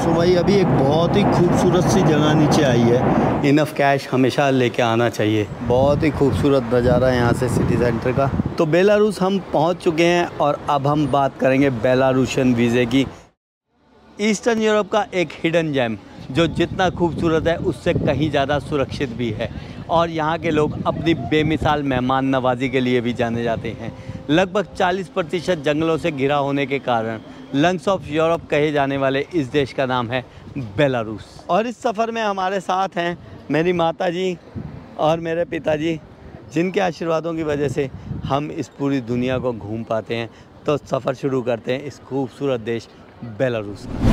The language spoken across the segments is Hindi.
सो भाई अभी एक बहुत ही खूबसूरत सी जगह नीचे आई है। इनफ कैश हमेशा लेके आना चाहिए। बहुत ही खूबसूरत नज़ारा है यहाँ से सिटी सेंटर का। तो बेलारूस हम पहुँच चुके हैं और अब हम बात करेंगे बेलारूशियन वीज़े की। ईस्टर्न यूरोप का एक हिडन जेम जो जितना खूबसूरत है उससे कहीं ज़्यादा सुरक्षित भी है, और यहाँ के लोग अपनी बेमिसाल मेहमान नवाजी के लिए भी जाने जाते हैं। लगभग 40% जंगलों से घिरा होने के कारण लंग्स ऑफ यूरोप कहे जाने वाले इस देश का नाम है बेलारूस। और इस सफ़र में हमारे साथ हैं मेरी माता जी और मेरे पिताजी, जिनके आशीर्वादों की वजह से हम इस पूरी दुनिया को घूम पाते हैं। तो सफ़र शुरू करते हैं इस खूबसूरत देश बेलारूस का।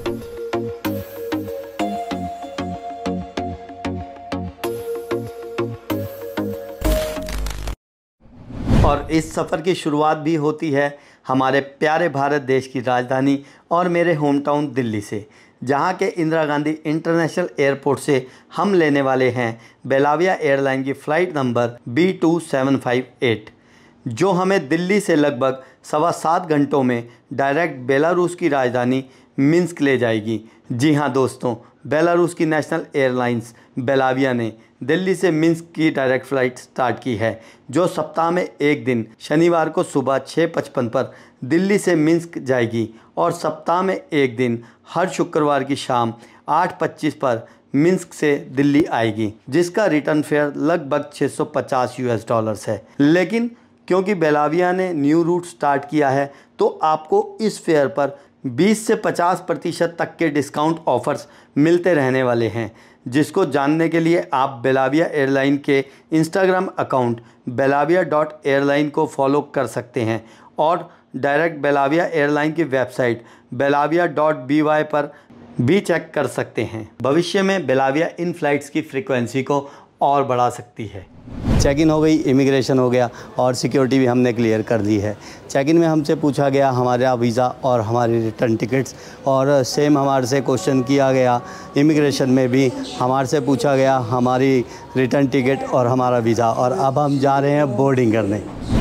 और इस सफ़र की शुरुआत भी होती है हमारे प्यारे भारत देश की राजधानी और मेरे होम टाउन दिल्ली से, जहां के इंदिरा गांधी इंटरनेशनल एयरपोर्ट से हम लेने वाले हैं बेलाविया एयरलाइन की फ़्लाइट नंबर B2758, जो हमें दिल्ली से लगभग 7.25 घंटों में डायरेक्ट बेलारूस की राजधानी मिन्स्क ले जाएगी। जी हाँ दोस्तों, बेलारूस की नेशनल एयरलाइंस बेलाविया ने दिल्ली से मिन्स्क की डायरेक्ट फ़्लाइट स्टार्ट की है, जो सप्ताह में एक दिन शनिवार को सुबह 6:55 पर दिल्ली से मिन्स्क जाएगी और सप्ताह में एक दिन हर शुक्रवार की शाम 8:25 पर मिन्स्क से दिल्ली आएगी, जिसका रिटर्न फेयर लगभग $650 है। लेकिन क्योंकि बेलाविया ने न्यू रूट स्टार्ट किया है तो आपको इस फेयर पर 20 से 50% तक के डिस्काउंट ऑफ़र्स मिलते रहने वाले हैं, जिसको जानने के लिए आप बेलाविया एयरलाइन के इंस्टाग्राम अकाउंट belavia.airline को फॉलो कर सकते हैं और डायरेक्ट बेलाविया एयरलाइन की वेबसाइट belavia.by पर भी चेक कर सकते हैं। भविष्य में बेलाविया इन फ़्लाइट्स की फ्रीक्वेंसी को और बढ़ा सकती है। चेक इन हो गई, इमिग्रेशन हो गया और सिक्योरिटी भी हमने क्लियर कर दी है। चेक इन में हमसे पूछा गया हमारा वीज़ा और हमारी रिटर्न टिकट्स, और सेम हमारे से क्वेश्चन किया गया इमिग्रेशन में भी हमारे से पूछा गया हमारी रिटर्न टिकट और हमारा वीज़ा। और अब हम जा रहे हैं बोर्डिंग करने।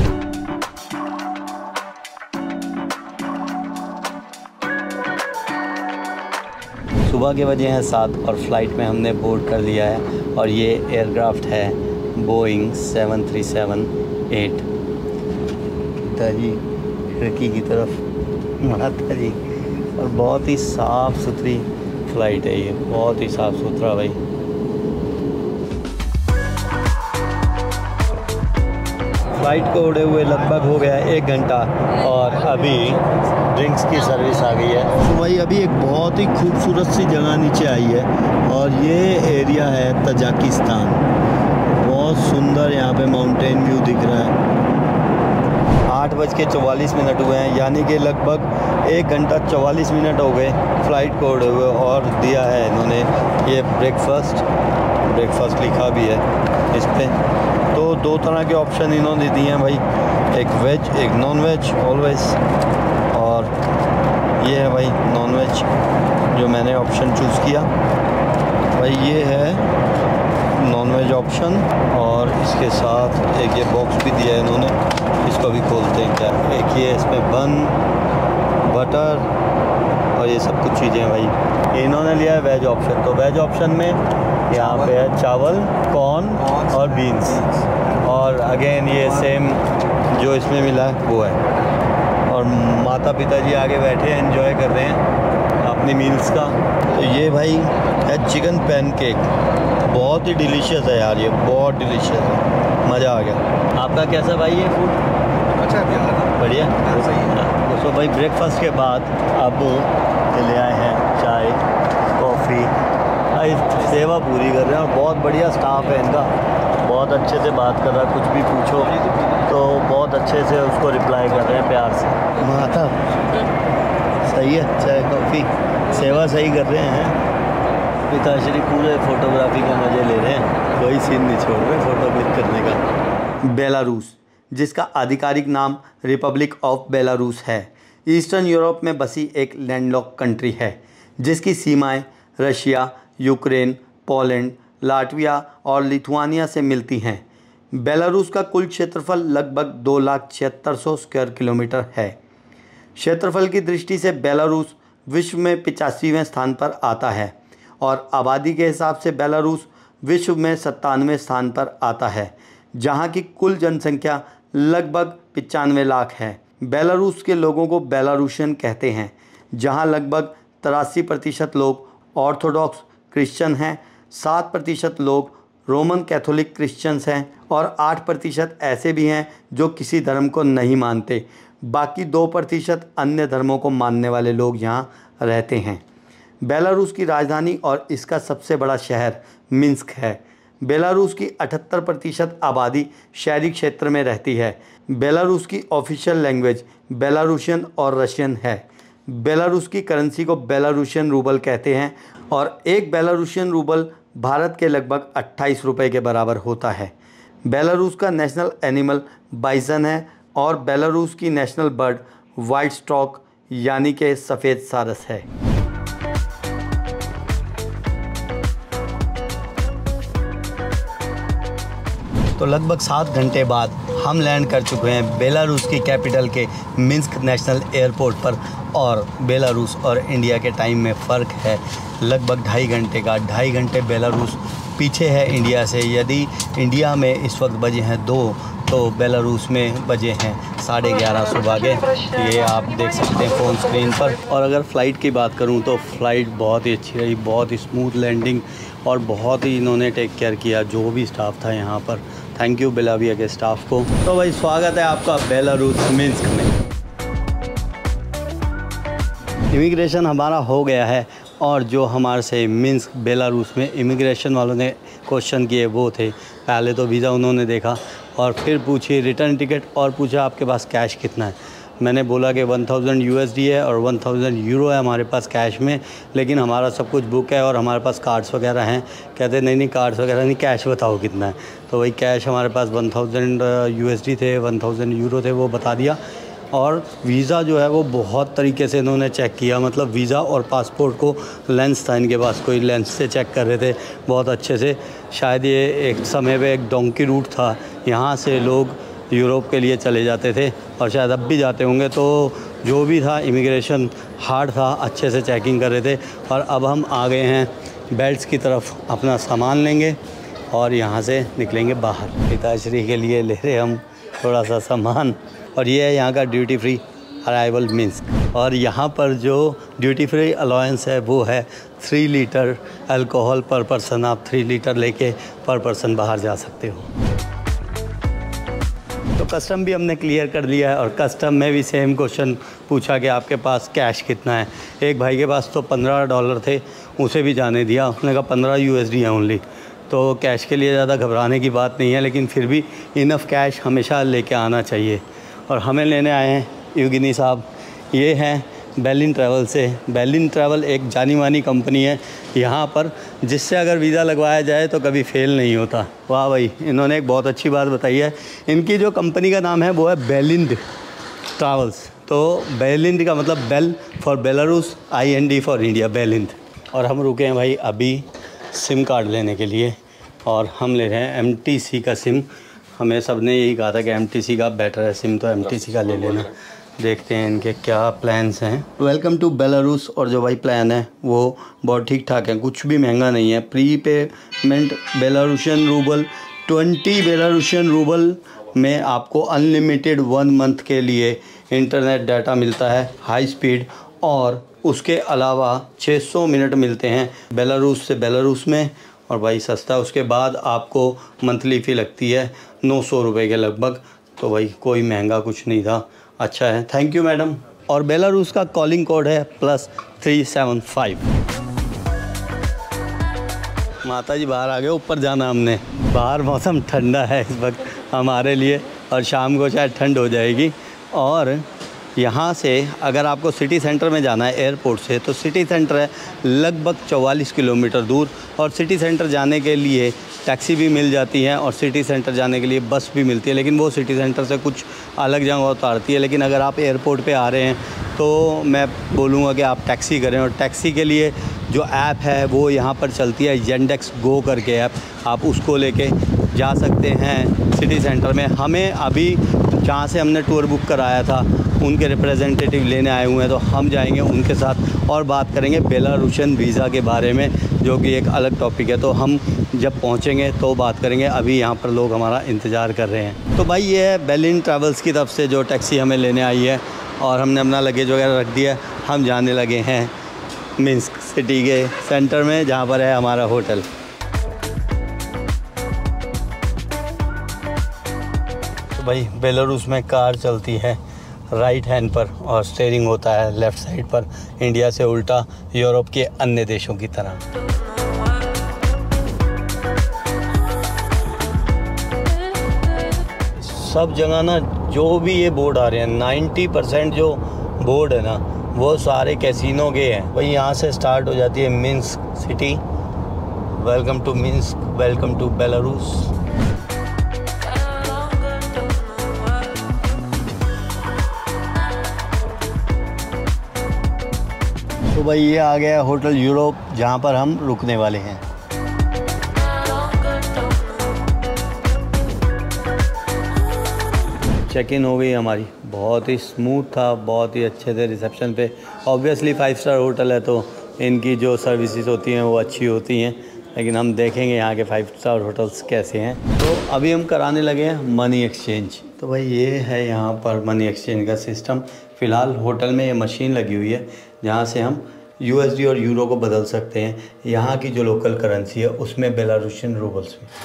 सुबह के बजे हैं 7 और फ्लाइट में हमने बोर्ड कर लिया है, और ये एयरक्राफ्ट है बोइंग 737-8। जी खिड़की की तरफ माता जी, और बहुत ही साफ़ सुथरी फ़्लाइट है ये, बहुत ही साफ़ सुथरा भाई। फ़्लाइट को उड़े हुए लगभग हो गया 1 घंटा और अभी ड्रिंक्स की सर्विस आ गई है। तो भाई अभी एक बहुत ही खूबसूरत सी जगह नीचे आई है, और ये एरिया है तजाकिस्तान। बहुत सुंदर यहाँ पे माउंटेन व्यू दिख रहा है। 8:44 हुए हैं, यानी कि लगभग 1 घंटा 44 मिनट हो गए फ़्लाइट को उड़े हुए, और दिया है इन्होंने ये ब्रेकफास्ट लिखा भी है इस पर। तो 2 तरह के ऑप्शन इन्होंने दिए हैं भाई, एक वेज एक नॉन वेज ऑलवेज, और ये है भाई नॉन वेज जो मैंने ऑप्शन चूज़ किया। भाई ये है नॉन वेज ऑप्शन, और इसके साथ एक ये बॉक्स भी दिया है इन्होंने, इसको भी खोलते हैं क्या। एक ये इसमें बन बटर और ये सब कुछ चीज़ें भाई। इन्होंने लिया है वेज ऑप्शन, तो वेज ऑप्शन में यहाँ पे है चावल, कॉर्न और बीन्स, और अगेन ये सेम जो इसमें मिला है वो है। और माता पिताजी आगे बैठे हैं, एंजॉय कर रहे हैं अपनी मील्स का। तो ये भाई है चिकन पैनकेक, बहुत ही डिलीशियस है यार, ये बहुत डिलीशियस है, मज़ा आ गया। आपका कैसा भाई ये फूड? अच्छा है, बढ़िया सही है। तो भाई ब्रेकफास्ट के बाद अब ले आए हैं चाय कॉफ़ी, भाई सेवा पूरी कर रहे हैं, और बहुत बढ़िया स्टाफ है इनका, बहुत अच्छे से बात कर रहा है, कुछ भी पूछो तो बहुत अच्छे से उसको रिप्लाई कर रहे हैं प्यार से। माता सही है, चाय कॉफ़ी सेवा सही कर रहे हैं। पिताश्री पूरे फ़ोटोग्राफी के मज़े ले रहे हैं, कोई सीन नहीं छोड़ रहे फ़ोटो क्लिक करने का। बेलारूस, जिसका आधिकारिक नाम रिपब्लिक ऑफ बेलारूस है, ईस्टर्न यूरोप में बसी एक लैंडलॉक कंट्री है, जिसकी सीमाएं रशिया, यूक्रेन, पोलैंड, लाटविया और लिथुआनिया से मिलती हैं। बेलारूस का कुल क्षेत्रफल लगभग 2,76,000 स्क्वायर किलोमीटर है। क्षेत्रफल की दृष्टि से बेलारूस विश्व में 85वें स्थान पर आता है और आबादी के हिसाब से बेलारूस विश्व में 97वें स्थान पर आता है, जहां की कुल जनसंख्या लगभग 95 लाख है। बेलारूस के लोगों को बेलारूशियन कहते हैं, जहां लगभग 83% लोग ऑर्थोडॉक्स क्रिश्चियन हैं, 7% लोग रोमन कैथोलिक क्रिश्चियंस हैं और 8% ऐसे भी हैं जो किसी धर्म को नहीं मानते। बाकी 2% अन्य धर्मों को मानने वाले लोग यहाँ रहते हैं। बेलारूस की राजधानी और इसका सबसे बड़ा शहर मिन्स्क है। बेलारूस की 78% आबादी शहरी क्षेत्र में रहती है। बेलारूस की ऑफिशियल लैंग्वेज बेलारूशियन और रशियन है। बेलारूस की करेंसी को बेलारूशियन रूबल कहते हैं और एक बेलारूशियन रूबल भारत के लगभग 28 रुपये के बराबर होता है। बेलारूस का नेशनल एनिमल बाइसन है और बेलारूस की नेशनल बर्ड वाइट स्टॉक यानी कि सफ़ेद सारस है। तो लगभग 7 घंटे बाद हम लैंड कर चुके हैं बेलारूस की कैपिटल के मिन्स्क नेशनल एयरपोर्ट पर और बेलारूस और इंडिया के टाइम में फ़र्क है लगभग 2.5 घंटे का। 2.5 घंटे बेलारूस पीछे है इंडिया से। यदि इंडिया में इस वक्त बजे हैं 2 तो बेलारूस में बजे हैं 11:30 सुबह के। ये आप देख सकते हैं फ़ोन स्क्रीन पर। और अगर फ़्लाइट की बात करूं तो फ़्लाइट बहुत ही अच्छी रही, बहुत ही स्मूथ लैंडिंग और बहुत ही इन्होंने टेक केयर किया जो भी स्टाफ था यहाँ पर। थैंक यू बेलाविया के स्टाफ को। तो भाई स्वागत है आपका बेलारूस मिन्स्क में। इमिग्रेशन हमारा हो गया है और जो हमारे से मिन्स्क बेलारूस में इमिग्रेशन वालों ने क्वेश्चन किए वो थे, पहले तो वीज़ा उन्होंने देखा और फिर पूछी रिटर्न टिकट और पूछा आपके पास कैश कितना है। मैंने बोला कि 1000 USD है और 1000 यूरो है हमारे पास कैश में, लेकिन हमारा सब कुछ बुक है और हमारे पास कार्ड्स वगैरह हैं। कहते नहीं कार्ड्स वगैरह नहीं, कैश बताओ कितना है। तो वही कैश हमारे पास 1000 USD थे, 1000 यूरो थे, वो बता दिया। और वीज़ा जो है वो बहुत तरीके से इन्होंने चेक किया, मतलब वीज़ा और पासपोर्ट को लेंस था इनके पास, कोई लेंस से चेक कर रहे थे बहुत अच्छे से। शायद ये एक समय पे एक डोंकी रूट था, यहाँ से लोग यूरोप के लिए चले जाते थे और शायद अब भी जाते होंगे। तो जो भी था इमिग्रेशन हार्ड था, अच्छे से चेकिंग कर रहे थे। और अब हम आ गए हैं बेल्ट्स की तरफ, अपना सामान लेंगे और यहाँ से निकलेंगे बाहर। पिताश्री के लिए ले रहे हम थोड़ा सा सामान। और ये है यहाँ का ड्यूटी फ्री अराइवल मिन्स्क। और यहाँ पर जो ड्यूटी फ्री अलाउंस है वो है 3 लीटर अल्कोहल पर पर्सन। आप 3 लीटर लेके पर पर्सन बाहर जा सकते हो। तो कस्टम भी हमने क्लियर कर लिया है और कस्टम में भी सेम क्वेश्चन पूछा कि आपके पास कैश कितना है। एक भाई के पास तो $15 थे, उसे भी जाने दिया, उसने कहा 15 USD है ओनली। तो कैश के लिए ज़्यादा घबराने की बात नहीं है, लेकिन फिर भी इनफ कैश हमेशा लेके आना चाहिए। और हमें लेने आए हैं युगिनी साहब, ये हैं बेलिन ट्रैवल से। बेलिन ट्रैवल एक जानी मानी कंपनी है यहाँ पर, जिससे अगर वीज़ा लगवाया जाए तो कभी फेल नहीं होता। वाह भाई, इन्होंने एक बहुत अच्छी बात बताई है। इनकी जो कंपनी का नाम है वो है बेलिंड ट्रैवल्स। तो बेलिंड का मतलब Bel for Belarus, IND for India, Belind. और हम रुके हैं भाई अभी सिम कार्ड लेने के लिए और हम ले रहे हैं MTC का सिम। हमें सब ने यही कहा था कि MTC का बेटर है सिम, तो MTC का ले लेना। देखते हैं इनके क्या प्लान्स हैं। Welcome to Belarus. और जो भाई प्लान है वो बहुत ठीक ठाक है, कुछ भी महंगा नहीं है। Pre payment Belarusian rouble 20 Belarusian rouble में आपको अनलिमिटेड 1 मंथ के लिए इंटरनेट डाटा मिलता है हाई स्पीड, और उसके अलावा 600 मिनट मिलते हैं बेलारूस से बेलारूस में। और भाई सस्ता, उसके बाद आपको मंथली फ़ी लगती है 900 रुपये के लगभग। तो भाई कोई महंगा कुछ नहीं था, अच्छा है। Thank you madam. और बेलारूस का कॉलिंग कोड है +375। माता जी बाहर आ गए, ऊपर जाना हमने। बाहर मौसम ठंडा है इस वक्त हमारे लिए और शाम को शायद ठंड हो जाएगी। और यहाँ से अगर आपको सिटी सेंटर में जाना है एयरपोर्ट से, तो सिटी सेंटर है लगभग 44 किलोमीटर दूर। और सिटी सेंटर जाने के लिए टैक्सी भी मिल जाती है और सिटी सेंटर जाने के लिए बस भी मिलती है, लेकिन वो सिटी सेंटर से कुछ अलग जगह उतारती है। लेकिन अगर आप एयरपोर्ट पे आ रहे हैं तो मैं बोलूँगा कि आप टैक्सी करें। और टैक्सी के लिए जो ऐप है वो यहाँ पर चलती है, येंडेक्स गो करके ऐप, आप उसको लेके जा सकते हैं सिटी सेंटर में। हमें अभी जहाँ से हमने टूर बुक कराया था उनके रिप्रेजेंटेटिव लेने आए हुए हैं, तो हम जाएंगे उनके साथ और बात करेंगे बेलारूशियन वीज़ा के बारे में, जो कि एक अलग टॉपिक है। तो हम जब पहुंचेंगे तो बात करेंगे। अभी यहाँ पर लोग हमारा इंतज़ार कर रहे हैं। तो भाई ये है बेलिन ट्रैवल्स की तरफ से जो टैक्सी हमें लेने आई है, और हमने अपना लगेज वगैरह रख दिया। हम जाने लगे हैं मिन्स्क सिटी के सेंटर में, जहाँ पर है हमारा होटल। तो भाई बेलारूस में कार चलती है राइट हैंड पर और स्टीयरिंग होता है लेफ़्ट साइड पर, इंडिया से उल्टा यूरोप के अन्य देशों की तरह। सब जगह ना जो भी ये बोर्ड आ रहे हैं, 90% जो बोर्ड है ना वो सारे कैसीनो के हैं। भाई यहाँ से स्टार्ट हो जाती है Minsk city. Welcome to Minsk, welcome to Belarus. तो भाई ये आ गया होटल यूरोप, जहाँ पर हम रुकने वाले हैं। चेक इन हो गई हमारी, बहुत ही स्मूथ था, बहुत ही अच्छे थे रिसेप्शन पे। ऑब्वियसली 5 स्टार होटल है तो इनकी जो सर्विसेज होती हैं वो अच्छी होती हैं, लेकिन हम देखेंगे यहाँ के 5 स्टार होटल्स कैसे हैं। तो अभी हम कराने लगे हैं मनी एक्सचेंज। तो भाई ये है यहाँ पर मनी एक्सचेंज का सिस्टम। फ़िलहाल होटल में ये मशीन लगी हुई है जहाँ से हम USD और यूरो को बदल सकते हैं। यहाँ की जो लोकल करेंसी है उसमें बेलारूशियन रूबल्स में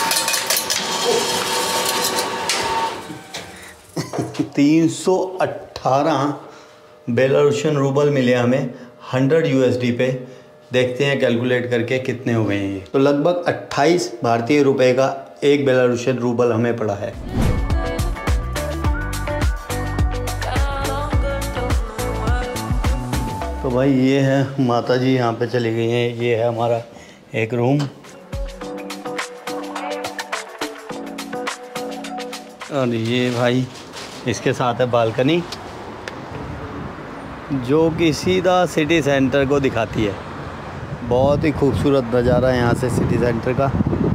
318 बेलारूशियन रूबल मिले हमें 100 USD पे। देखते हैं कैलकुलेट करके कितने हो गए हैं ये। तो लगभग 28 भारतीय रुपए का एक बेलारूशियन रूबल हमें पड़ा है। तो भाई ये है माता जी यहाँ पे चली गई हैं। ये है हमारा एक रूम, और ये भाई इसके साथ है बालकनी, जो कि सीधा सिटी सेंटर को दिखाती है। बहुत ही खूबसूरत नज़ारा है यहाँ से सिटी सेंटर का।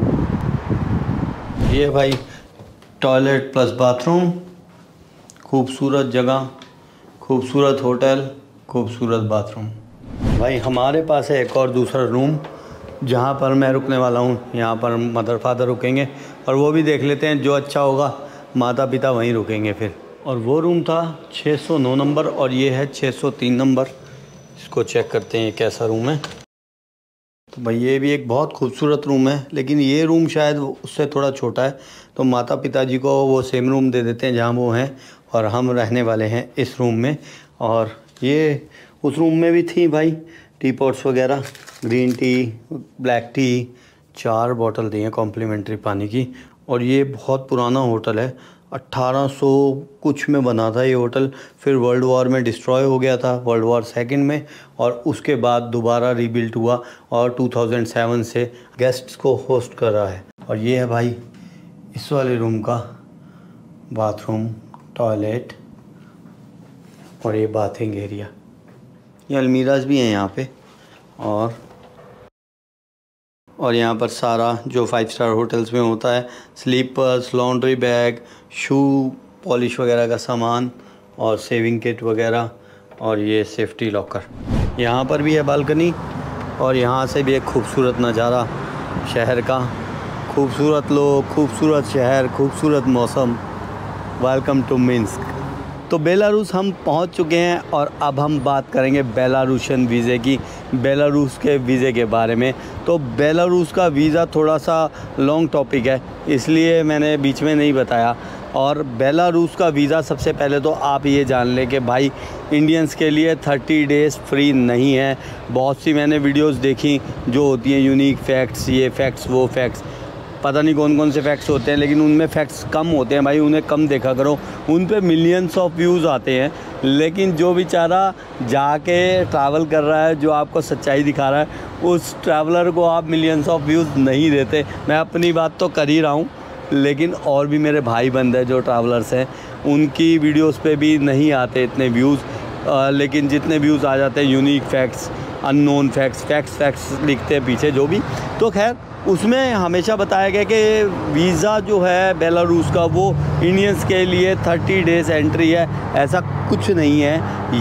ये भाई टॉयलेट प्लस बाथरूम, खूबसूरत जगह, खूबसूरत होटल, खूबसूरत बाथरूम। भाई हमारे पास है एक और दूसरा रूम जहाँ पर मैं रुकने वाला हूँ। यहाँ पर मदर फादर रुकेंगे और वो भी देख लेते हैं, जो अच्छा होगा माता पिता वहीं रुकेंगे फिर। और वो रूम था 609 नंबर और ये है 603 नंबर। इसको चेक करते हैं ये कैसा रूम है। तो भाई ये भी एक बहुत खूबसूरत रूम है, लेकिन ये रूम शायद उससे थोड़ा छोटा है, तो माता पिताजी को वो सेम रूम दे देते हैं जहाँ वो हैं, और हम रहने वाले हैं इस रूम में। और ये उस रूम में भी थी भाई टी पॉट्स वगैरह, green tea, black tea, 4 bottle दी हैं कॉम्प्लीमेंट्री पानी की। और ये बहुत पुराना होटल है, 1800 कुछ में बना था ये होटल, फिर वर्ल्ड वॉर में डिस्ट्रॉय हो गया था, वर्ल्ड वॉर सेकंड में, और उसके बाद दोबारा रीबिल्ट हुआ और 2007 से गेस्ट्स को होस्ट कर रहा है। और ये है भाई इस वाले रूम का बाथरूम, टॉयलेट और ये बाथिंग एरिया। ये अलमीराज भी हैं यहाँ पे, और यहाँ पर सारा जो 5 स्टार होटल्स में होता है, slippers, laundry bag, shoe polish वगैरह का सामान और सेविंग किट वगैरह, और ये सेफ्टी लॉकर। यहाँ पर भी है बालकनी, और यहाँ से भी एक खूबसूरत नज़ारा शहर का। खूबसूरत लोग, खूबसूरत शहर, खूबसूरत मौसम। Welcome to Minsk. तो बेलारूस हम पहुंच चुके हैं और अब हम बात करेंगे बेलारूशियन वीज़े की, बेलारूस के वीज़े के बारे में। तो बेलारूस का वीज़ा थोड़ा सा लॉन्ग टॉपिक है, इसलिए मैंने बीच में नहीं बताया। और बेलारूस का वीज़ा सबसे पहले तो आप ये जान लें कि भाई इंडियंस के लिए 30 डेज़ फ्री नहीं है। बहुत सी मैंने वीडियोस देखी जो होती हैं यूनिक फैक्ट्स, ये फैक्ट्स, वो फैक्ट्स, पता नहीं कौन कौन से फैक्ट्स होते हैं, लेकिन उनमें फैक्ट्स कम होते हैं भाई, उन्हें कम देखा करो। उन पे मिलियंस ऑफ व्यूज़ आते हैं, लेकिन जो बेचारा जाके ट्रैवल कर रहा है, जो आपको सच्चाई दिखा रहा है, उस ट्रैवलर को आप मिलियंस ऑफ व्यूज़ नहीं देते। मैं अपनी बात तो कर ही रहा हूँ, लेकिन और भी मेरे भाई बंद हैं जो ट्रैवलर्स हैं, उनकी वीडियोस पे भी नहीं आते इतने व्यूज़, लेकिन जितने व्यूज़ आ जाते हैं यूनिक फैक्ट्स, अननोन फैक्ट्स लिखते हैं पीछे जो भी। तो खैर उसमें हमेशा बताया गया कि वीज़ा जो है बेलारूस का वो इंडियंस के लिए 30 डेज़ एंट्री है, ऐसा कुछ नहीं है। यस,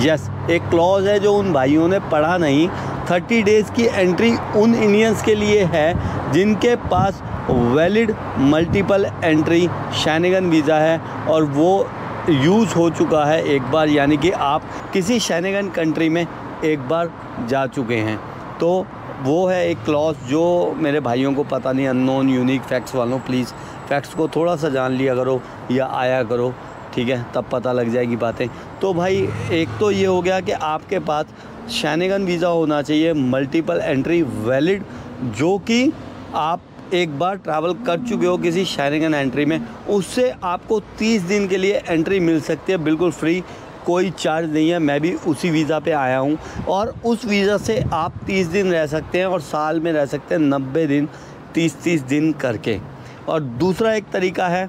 एक क्लॉज है जो उन भाइयों ने पढ़ा नहीं। 30 डेज़ की एंट्री उन इंडियंस के लिए है जिनके पास valid multiple entry Schengen visa है और वो यूज़ हो चुका है एक बार, यानी कि आप किसी शेनेगन कंट्री में एक बार जा चुके हैं। तो वो है एक क्लॉज जो मेरे भाइयों को पता नहीं, अननोन यूनिक फैक्ट्स वालों, प्लीज़ फैक्ट्स को थोड़ा सा जान लिया करो या आया करो, ठीक है, तब पता लग जाएगी बातें। तो भाई एक तो ये हो गया कि आपके पास शेनेगन वीज़ा होना चाहिए मल्टीपल एंट्री वैलिड, जो कि आप एक बार ट्रैवल कर चुके हो किसी शेनेगन एंट्री में, उससे आपको 30 दिन के लिए एंट्री मिल सकती है बिल्कुल फ्री, कोई चार्ज नहीं है। मैं भी उसी वीज़ा पे आया हूँ और उस वीज़ा से आप 30 दिन रह सकते हैं और साल में रह सकते हैं 90 दिन, 30 दिन करके। और दूसरा एक तरीका है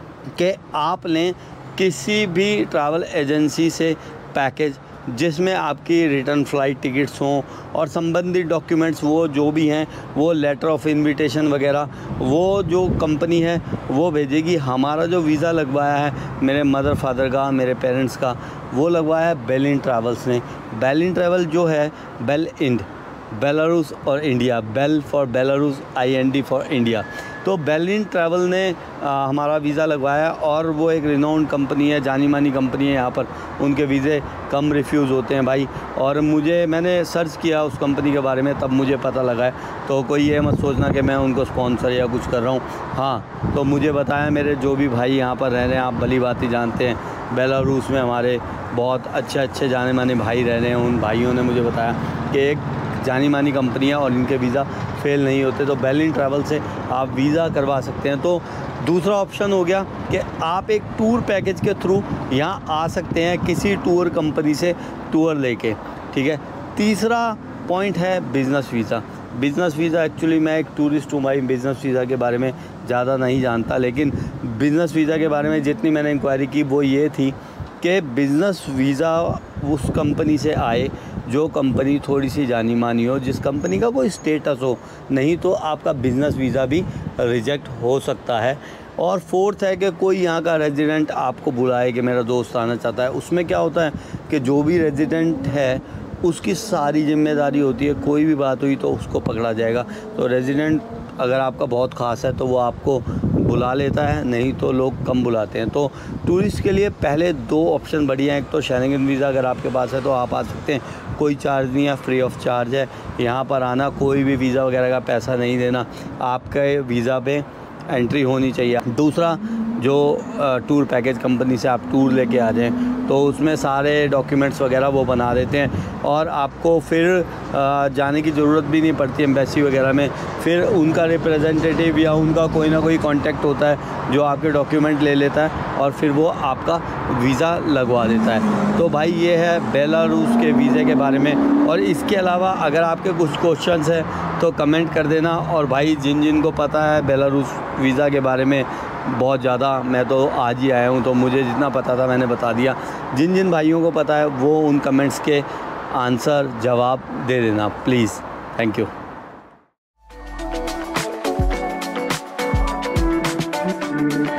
कि आप लें किसी भी ट्रैवल एजेंसी से पैकेज जिसमें आपकी रिटर्न फ़्लाइट टिकट्स हों और संबंधित डॉक्यूमेंट्स वो जो भी हैं, वो लेटर ऑफ़ इनविटेशन वगैरह वो जो कंपनी है वो भेजेगी। हमारा जो वीज़ा लगवाया है मेरे मदर फादर का, मेरे पेरेंट्स का, वो लगवाया है बेलिन ट्रैवल्स ने। बेलिन ट्रैवल जो है बेल इंड, बेलारूस और India, Bel for Belarus, IND for India. तो बेलिन ट्रैवल ने हमारा वीज़ा लगवाया और वो एक रिनाउंड कंपनी है, जानी मानी कंपनी है। यहाँ पर उनके वीज़े कम रिफ्यूज़ होते हैं भाई। और मैंने सर्च किया उस कंपनी के बारे में, तब मुझे पता लगा है। तो कोई ये मत सोचना कि मैं उनको स्पॉन्सर या कुछ कर रहा हूँ। हाँ, तो मुझे बताया मेरे जो भी भाई यहाँ पर रह रहे हैं, आप भली बात ही जानते हैं, बेलारूस में हमारे बहुत अच्छे जाने माने भाई रह रहे हैं। उन भाइयों ने मुझे बताया कि एक जानी मानी कंपनी है और इनके वीज़ा फेल नहीं होते, तो बेलिन ट्रैवल से आप वीज़ा करवा सकते हैं। तो दूसरा ऑप्शन हो गया कि आप एक टूर पैकेज के थ्रू यहाँ आ सकते हैं किसी टूर कंपनी से टूर लेके, ठीक है। तीसरा पॉइंट है business visa. Business visa, actually मैं एक टूरिस्ट हूँ भाई, बिज़नेस वीज़ा के बारे में ज़्यादा नहीं जानता, लेकिन बिज़नेस वीज़ा के बारे में जितनी मैंने इंक्वायरी की वो ये थी कि बिज़नेस वीज़ा उस कंपनी से आए जो कंपनी थोड़ी सी जानी मानी हो, जिस कंपनी का कोई स्टेटस हो, नहीं तो आपका बिज़नेस वीज़ा भी रिजेक्ट हो सकता है। और फोर्थ है कि कोई यहाँ का रेजिडेंट आपको बुलाए कि मेरा दोस्त आना चाहता है। उसमें क्या होता है कि जो भी रेजिडेंट है उसकी सारी जिम्मेदारी होती है, कोई भी बात हुई तो उसको पकड़ा जाएगा। तो रेजिडेंट अगर आपका बहुत ख़ास है तो वो आपको बुला लेता है, नहीं तो लोग कम बुलाते हैं। तो टूरिस्ट के लिए पहले 2 ऑप्शन बढ़िया हैं। एक तो शेनेगन वीज़ा अगर आपके पास है तो आप आ सकते हैं, कोई चार्ज नहीं है, फ्री ऑफ चार्ज है। यहाँ पर आना, कोई भी वीज़ा वगैरह का पैसा नहीं देना, आपके वीज़ा पे एंट्री होनी चाहिए। दूसरा, जो टूर पैकेज कंपनी से आप टूर लेके आ जाएं तो उसमें सारे डॉक्यूमेंट्स वगैरह वो बना देते हैं और आपको फिर जाने की ज़रूरत भी नहीं पड़ती एम्बेसी वगैरह में। फिर उनका रिप्रेजेंटेटिव या उनका कोई ना कोई कांटेक्ट होता है जो आपके डॉक्यूमेंट ले लेता है और फिर वो आपका वीज़ा लगवा देता है। तो भाई ये है बेलारूस के वीज़े के बारे में। और इसके अलावा अगर आपके कुछ क्वेश्चंस हैं तो कमेंट कर देना। और भाई जिन को पता है बेलारूस वीज़ा के बारे में बहुत ज़्यादा, मैं तो आज ही आया हूँ तो मुझे जितना पता था मैंने बता दिया। जिन भाइयों को पता है वो उन कमेंट्स के आंसर जवाब दे देना प्लीज़। Thank you.